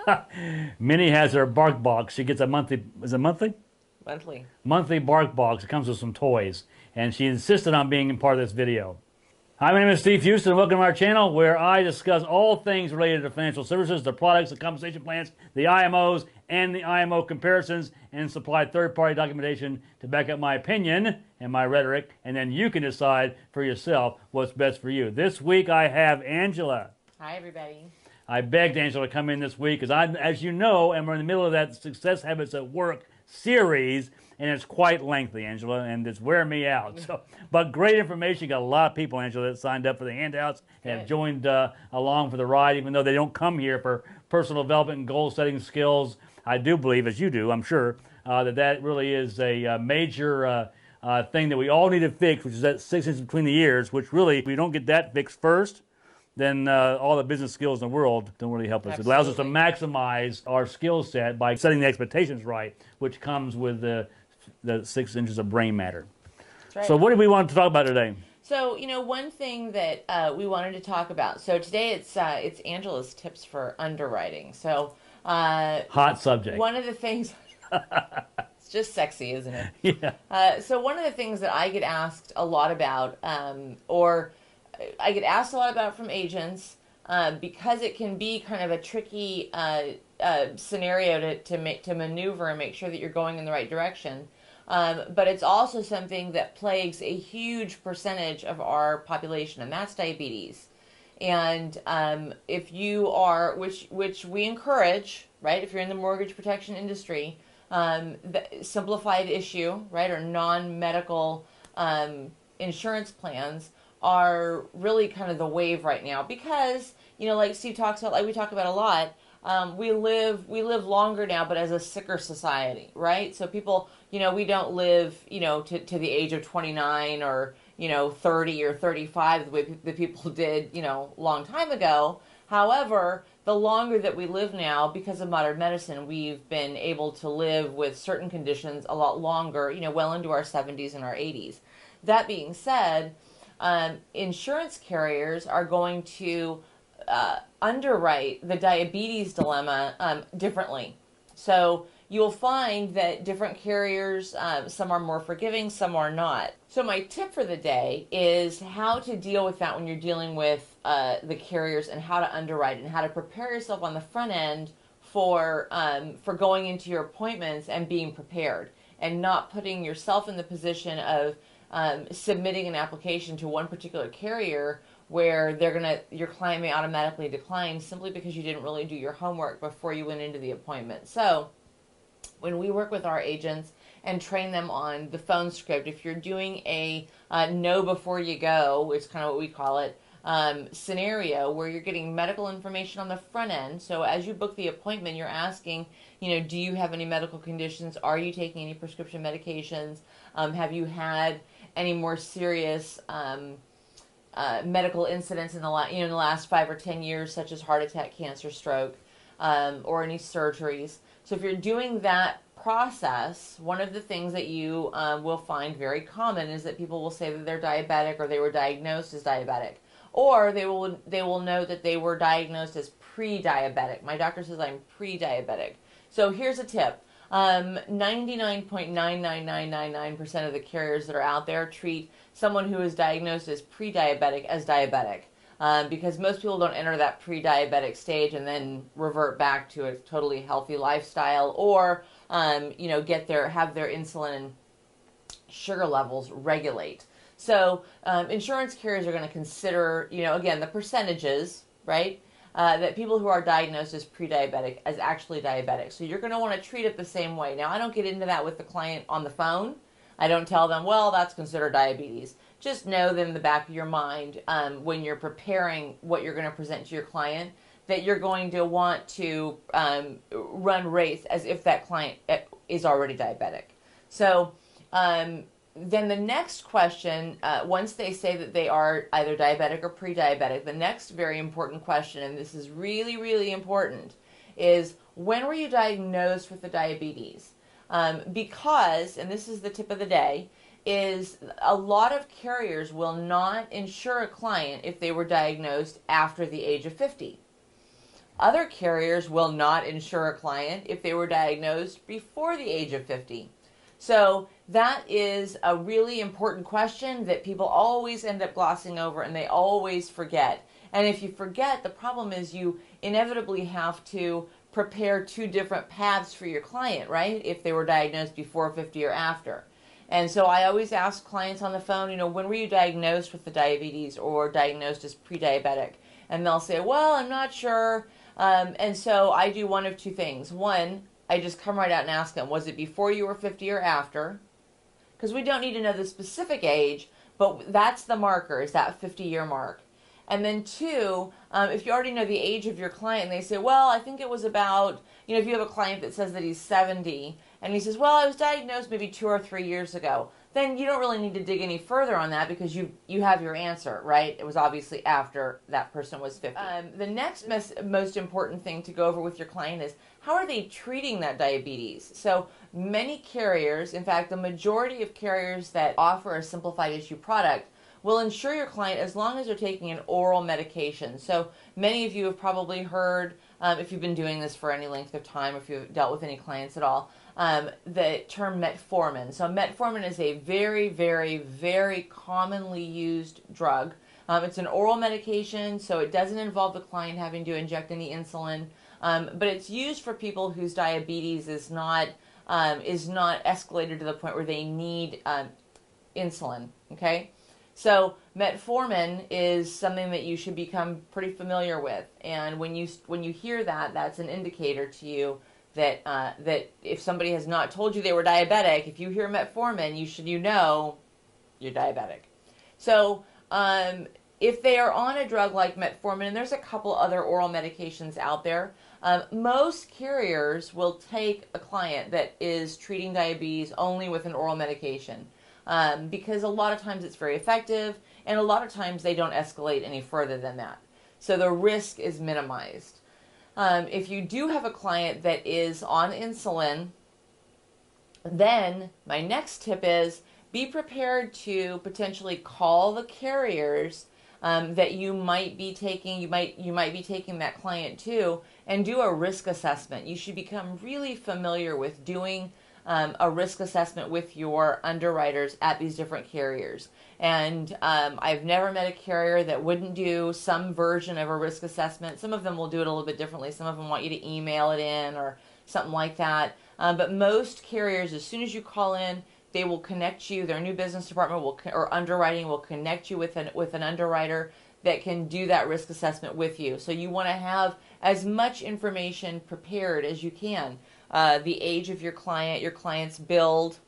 Minnie has her bark box. She gets a monthly, is it monthly? Monthly. Monthly bark box. It comes with some toys. And she insisted on being a part of this video. Hi, my name is Steve Houston. Welcome to our channel where I discuss all things related to financial services, the products, the compensation plans, the IMOs, and the IMO comparisons, and supply third-party documentation to back up my opinion and my rhetoric, and then you can decide for yourself what's best for you. This week I have Angela. Hi, everybody. I begged Angela to come in this week because I, as you know, am in the middle of that Success Habits at Work series, and it's quite lengthy, Angela, and it's wearing me out. So, but great information. Got a lot of people, Angela, that signed up for the handouts and have joined along for the ride, even though they don't come here for personal development and goal-setting skills. I do believe, as you do, I'm sure, that really is a major thing that we all need to fix, which is that 6 inches between the ears, which really, if we don't get that fixed first, then all the business skills in the world don't really help us. Absolutely. It allows us to maximize our skill set by setting the expectations right, which comes with the 6 inches of brain matter. That's right. So what do we want to talk about today? So, one thing that we wanted to talk about. So today it's Angela's tips for underwriting. So hot subject. One of the things, it's just sexy, isn't it? Yeah. So one of the things that I get asked a lot about, or I get asked a lot about from agents, because it can be kind of a tricky scenario to maneuver and make sure that you're going in the right direction. But it's also something that plagues a huge percentage of our population, and that's diabetes. And if you are, which we encourage, right? If you're in the mortgage protection industry, the simplified issue, right, or non-medical insurance plans are really kind of the wave right now because, like Steve talks about, like we talk about a lot, we live longer now, but as a sicker society, right? So people, we don't live, to the age of 29 or, 30 or 35 the way the people did, long time ago. However, the longer that we live now, because of modern medicine, we've been able to live with certain conditions a lot longer, well into our 70s and our 80s. That being said, insurance carriers are going to underwrite the diabetes dilemma differently. So you'll find that different carriers, some are more forgiving, some are not. So my tip for the day is how to deal with that when you're dealing with the carriers and how to underwrite and how to prepare yourself on the front end for going into your appointments and being prepared and not putting yourself in the position of submitting an application to one particular carrier where your client may automatically decline simply because you didn't really do your homework before you went into the appointment. So when we work with our agents and train them on the phone script, if you're doing a know before you go, which is kind of what we call it, scenario where you're getting medical information on the front end. So as you book the appointment, you're asking, do you have any medical conditions? Are you taking any prescription medications? Have you had any more serious medical incidents in the last 5 or 10 years, such as heart attack, cancer, stroke, or any surgeries? So if you're doing that process, one of the things that you will find very common is that people will say that they're diabetic or they were diagnosed as diabetic. Or they will know that they were diagnosed as pre-diabetic. My doctor says I'm pre-diabetic. So here's a tip. 99.99999% of the carriers that are out there treat someone who is diagnosed as pre-diabetic as diabetic. Because most people don't enter that pre-diabetic stage and then revert back to a totally healthy lifestyle or, have their insulin sugar levels regulate. So insurance carriers are going to consider, again, the percentages, right, that people who are diagnosed as pre-diabetic as actually diabetic. So you're going to want to treat it the same way. Now, I don't get into that with the client on the phone. I don't tell them, well, that's considered diabetes. Just know that in the back of your mind, when you're preparing what you're going to present to your client, that you're going to want to run rates as if that client is already diabetic. So then the next question, once they say that they are either diabetic or pre-diabetic, the next very important question, and this is really, really important, is when were you diagnosed with the diabetes? Because, and this is the tip of the day, is a lot of carriers will not insure a client if they were diagnosed after the age of 50. Other carriers will not insure a client if they were diagnosed before the age of 50. So that is a really important question that people always end up glossing over, and they always forget. And if you forget, the problem is you inevitably have to prepare two different paths for your client, right? If they were diagnosed before 50 or after. And so I always ask clients on the phone, when were you diagnosed with the diabetes or diagnosed as pre-diabetic? And they'll say, well, I'm not sure. And so I do one of two things. One, I just come right out and ask them, was it before you were 50 or after? Because we don't need to know the specific age, but that's the marker, is that 50-year mark. And then two, if you already know the age of your client and they say, well, I think it was about, if you have a client that says that he's 70 and he says, well, I was diagnosed maybe 2 or 3 years ago, then you don't really need to dig any further on that because you have your answer, right? It was obviously after that person was 50. The next most important thing to go over with your client is how are they treating that diabetes? So many carriers, in fact, the majority of carriers that offer a simplified issue product will insure your client as long as they're taking an oral medication. So many of you have probably heard, if you've been doing this for any length of time, or if you've dealt with any clients at all, the term metformin. So metformin is a very, very, very commonly used drug. It's an oral medication, so it doesn't involve the client having to inject any insulin, but it's used for people whose diabetes is not escalated to the point where they need insulin, okay? So metformin is something that you should become pretty familiar with, and when you hear that, that's an indicator to you that that if somebody has not told you they were diabetic, if you hear metformin, you know you're diabetic. So if they are on a drug like metformin, and there's a couple other oral medications out there, most carriers will take a client that is treating diabetes only with an oral medication. Because a lot of times it's very effective, and a lot of times they don't escalate any further than that. So the risk is minimized. If you do have a client that is on insulin, then my next tip is be prepared to potentially call the carriers that you might be taking that client to, and do a risk assessment. You should become really familiar with doing a risk assessment with your underwriters at these different carriers. And I've never met a carrier that wouldn't do some version of a risk assessment. Some of them will do it a little bit differently. Some of them want you to email it in or something like that. But most carriers, as soon as you call in, they will connect you. Their new business department or underwriting will connect you with an underwriter that can do that risk assessment with you. So you want to have as much information prepared as you can. The age of your client's build,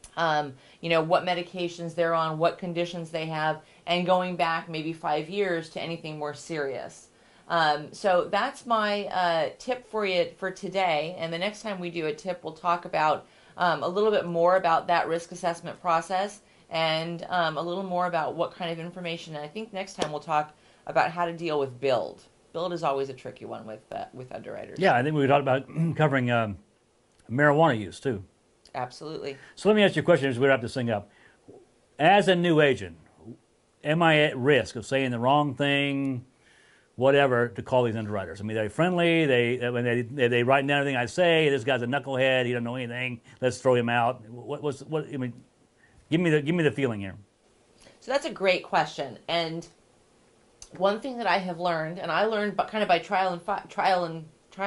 what medications they're on, what conditions they have, and going back maybe 5 years to anything more serious. So that's my tip for you for today. And the next time we do a tip, we'll talk about a little bit more about that risk assessment process, and a little more about what kind of information. And I think next time we'll talk about how to deal with build. Build is always a tricky one with underwriters. Yeah, I think we talked about covering marijuana use too. Absolutely. So let me ask you a question as we wrap this thing up. As a new agent, am I at risk of saying the wrong thing, whatever, to call these underwriters? I mean, they're friendly. They write down everything I say. This guy's a knucklehead. He doesn't know anything. Let's throw him out. I mean, give me the feeling here. So that's a great question. And one thing that I have learned, and I learned kind of by trial and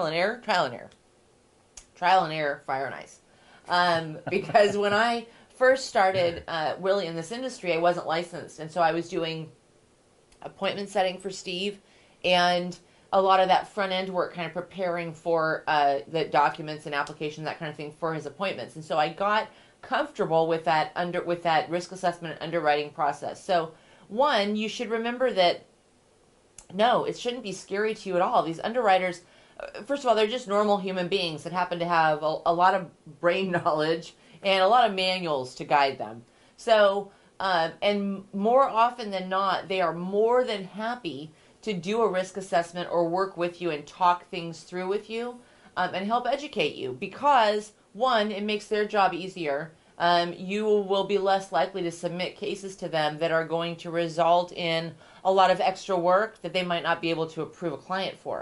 error, fire and ice. Because when I first started really in this industry, I wasn't licensed, and so I was doing appointment setting for Steve, and a lot of that front end work, kind of preparing for the documents and application, that kind of thing, for his appointments. And so I got comfortable with that risk assessment and underwriting process. So one, you should remember that no, it shouldn't be scary to you at all. These underwriters, first of all, they're just normal human beings that happen to have a lot of brain knowledge and a lot of manuals to guide them. So, and more often than not, they are more than happy to do a risk assessment or work with you and talk things through with you, and help educate you, because one, it makes their job easier. You will be less likely to submit cases to them that are going to result in a lot of extra work that they might not be able to approve a client for.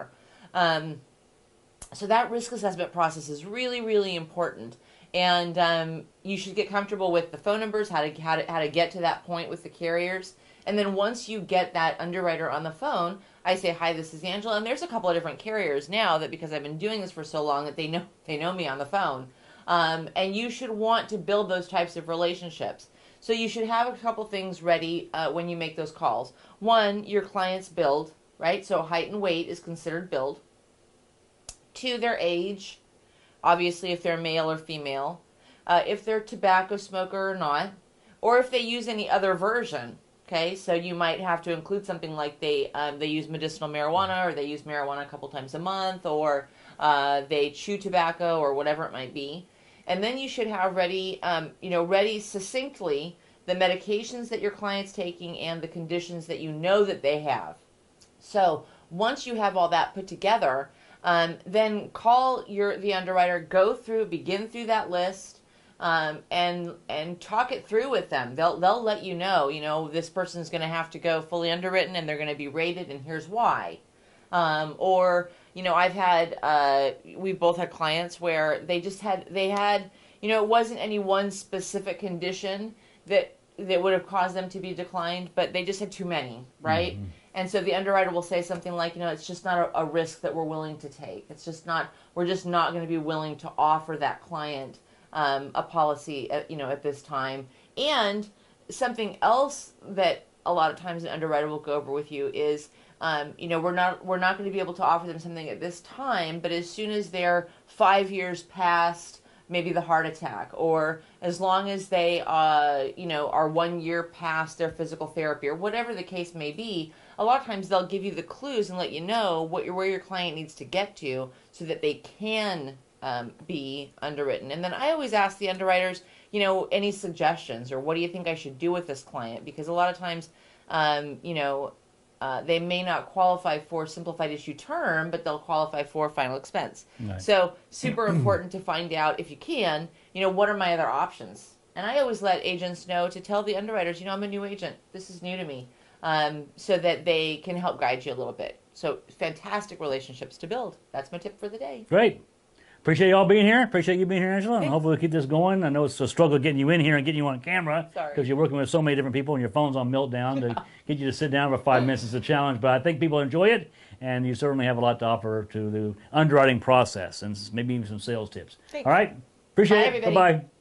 So that risk assessment process is really, really important. And you should get comfortable with the phone numbers, how to get to that point with the carriers. And then once you get that underwriter on the phone, I say, hi, this is Angela. And there's a couple of different carriers now that, because I've been doing this for so long, that they know me on the phone. And you should want to build those types of relationships. So you should have a couple things ready when you make those calls. One, your client's build, right? So height and weight is considered build. Two, their age, obviously if they're male or female, if they're tobacco smoker or not, or if they use any other version. Okay, so you might have to include something like they use medicinal marijuana, or they use marijuana a couple times a month, or they chew tobacco, or whatever it might be. And then you should have ready, ready succinctly the medications that your client's taking and the conditions that you know that they have. So once you have all that put together, then call the underwriter, begin through that list. And talk it through with them. They'll let you know, this person's going to have to go fully underwritten and they're going to be rated, and here's why. We've both had clients where they had, it wasn't any one specific condition that would have caused them to be declined, but they just had too many, right? Mm-hmm. And so the underwriter will say something like, it's just not a risk that we're willing to take. We're just not going to be willing to offer that client a policy, at this time. And something else that a lot of times an underwriter will go over with you is, we're not going to be able to offer them something at this time, but as soon as they're 5 years past maybe the heart attack, or as long as they, are 1 year past their physical therapy, or whatever the case may be, a lot of times they'll give you the clues and let you know where your client needs to get to so that they can be underwritten. And then I always ask the underwriters, any suggestions, or what do you think I should do with this client? Because a lot of times, they may not qualify for simplified issue term, but they'll qualify for final expense. Right. So super important to find out, if you can, what are my other options? And I always let agents know to tell the underwriters, I'm a new agent. This is new to me, so that they can help guide you a little bit. So fantastic relationships to build. That's my tip for the day. Great. Appreciate you all being here. Appreciate you being here, Angela. And hopefully we'll keep this going. I know it's a struggle getting you in here and getting you on camera, because you're working with so many different people and your phone's on meltdown. To get you to sit down for 5 minutes is a challenge, but I think people enjoy it, and you certainly have a lot to offer to the underwriting process and maybe even some sales tips. Thanks. All right. Appreciate it. Bye-bye.